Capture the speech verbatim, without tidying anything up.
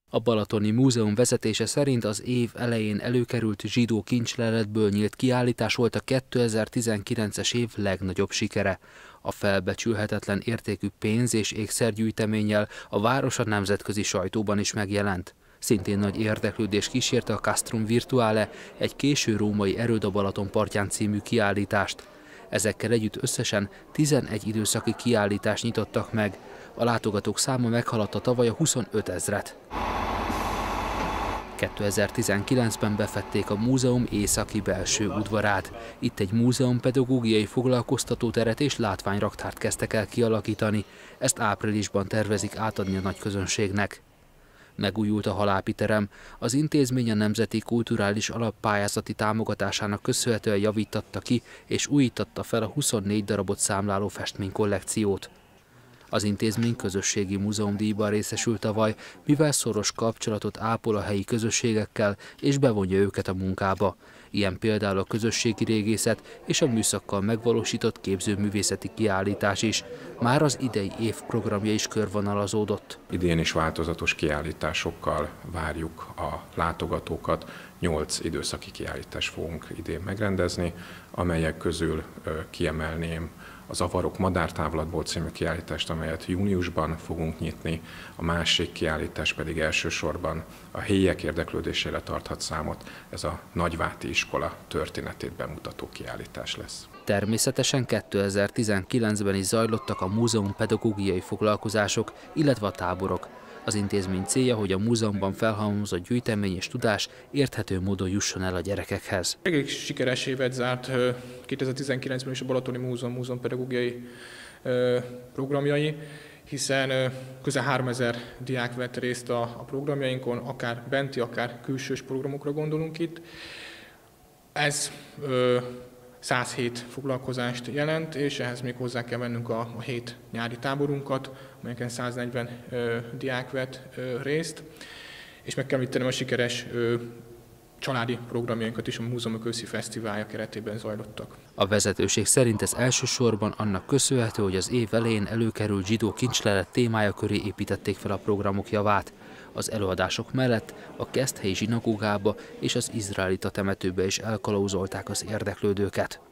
A Balatoni Múzeum vezetése szerint az év elején előkerült zsidó kincsleletből nyílt kiállítás volt a kétezer-tizenkilences év legnagyobb sikere. A felbecsülhetetlen értékű pénz- és ékszergyűjteménnyel a város a nemzetközi sajtóban is megjelent. Szintén nagy érdeklődés kísérte a Castrum Virtuale, egy késő római erőd a Balaton partján című kiállítást. Ezekkel együtt összesen tizenegy időszaki kiállítást nyitottak meg. A látogatók száma meghaladta tavaly a huszonöt ezret. kétezer-tizenkilencben befedték a múzeum északi belső udvarát. Itt egy múzeumpedagógiai foglalkoztatóteret és látványraktárt kezdtek el kialakítani. Ezt áprilisban tervezik átadni a nagyközönségnek. Megújult a Halápi terem. Az intézmény a Nemzeti Kulturális Alap pályázati támogatásának köszönhetően javítatta ki és újítatta fel a huszonnégy darabot számláló festménykollekciót. Az intézmény közösségi múzeumdíjban részesült tavaly, mivel szoros kapcsolatot ápol a helyi közösségekkel és bevonja őket a munkába. Ilyen például a közösségi régészet és a műszakkal megvalósított képzőművészeti kiállítás is. Már az idei év programja is körvonalazódott. Idén is változatos kiállításokkal várjuk a látogatókat. Nyolc időszaki kiállítást fogunk idén megrendezni, amelyek közül kiemelném az Avarok madártávlatból című kiállítást, amelyet júniusban fogunk nyitni, a másik kiállítás pedig elsősorban a helyiek érdeklődésére tarthat számot, ez a Nagyváti iskola történetét bemutató kiállítás lesz. Természetesen kétezer-tizenkilencben is zajlottak a múzeum pedagógiai foglalkozások, illetve a táborok. Az intézmény célja, hogy a múzeumban felhalmozott gyűjtemény és tudás érthető módon jusson el a gyerekekhez. Elég sikeres évet zárt kétezer-tizenkilencben is a Balatoni Múzeum múzeumpedagógiai programjai, hiszen közel háromezer diák vett részt a programjainkon, akár benti, akár külsős programokra gondolunk itt. Ez száz hét foglalkozást jelent, és ehhez még hozzá kell vennünk a, a hét nyári táborunkat, amelyeken száznegyven ö, diák vett ö, részt, és meg kell említenem a sikeres ö, családi programjainkat is, a Múzeumok őszi fesztiválja keretében zajlottak. A vezetőség szerint ez elsősorban annak köszönhető, hogy az év elején előkerült zsidó kincslelet témája köré építették fel a programok javát. Az előadások mellett a Keszthelyi zsinagógába és az izraelita temetőbe is elkalauzolták az érdeklődőket.